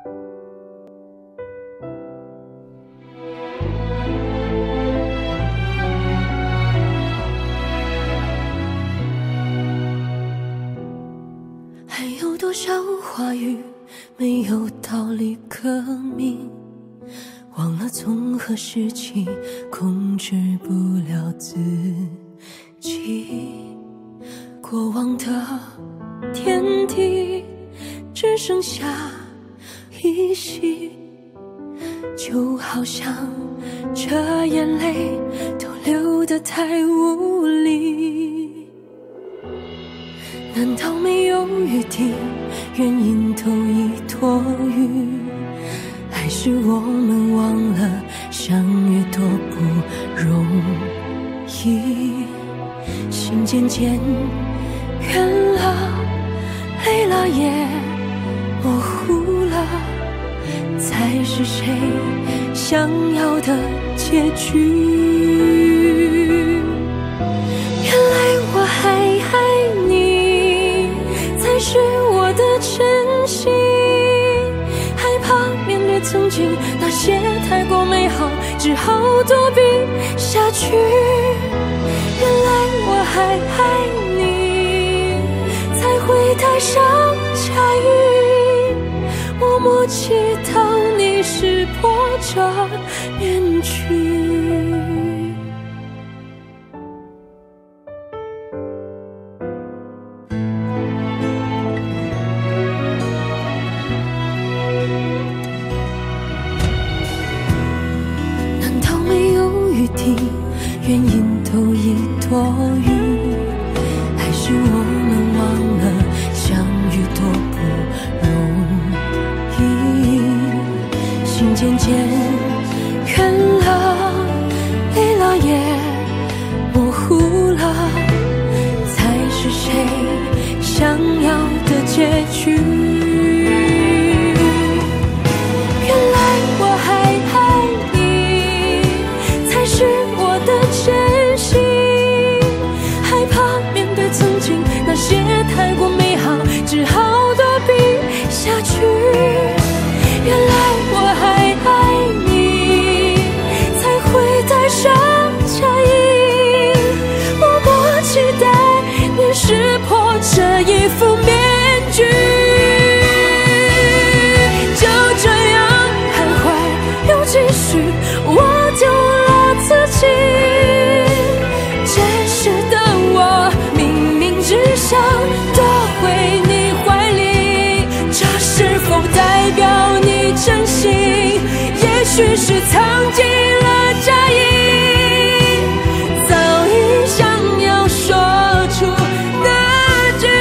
还有多少话语没有道理可明？忘了从何时起控制不了自己，过往的天地只剩下依稀，就好像这眼泪都流得太无力。难道没有雨滴，原因都已多余？还是我们忘了相遇多不容易？心渐渐远了，累了也模糊了，才是谁想要的结局？原来我还爱你，才是我的真心。害怕面对曾经那些太过美好，只好躲避下去。原来我还爱你，才会戴上假意，默默祈祷你识破这面具。难道没有雨滴，原因都已多余？还是我们忘了相遇多不容易？心渐渐远了，累了也模糊了，才是谁想要的结局？原来我还爱你，才是我的真心。害怕面对曾经那些太过美好，只好躲避下去。原来我还爱你，才会戴上假意，默默期待你识破这一副面具。就这样徘徊又继续，我丢了自己。真实的我明明只想躲回你怀里，这是否代表你真心？也许是藏进了假意，早已想要说出那句。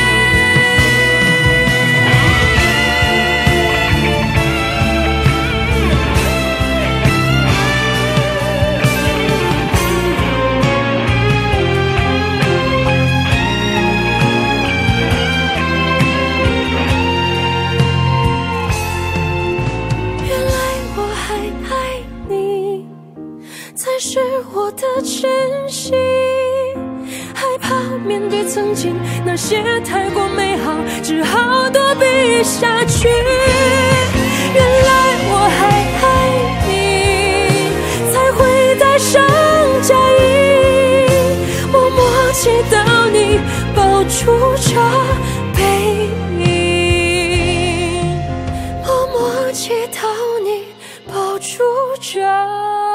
原来我还爱你，才是我的真心。害怕面对曾经那些太过美好，只好躲避下去。原来我还爱你，才会戴上假意，默默祈祷你抱住这背影，默默祈祷你抱住这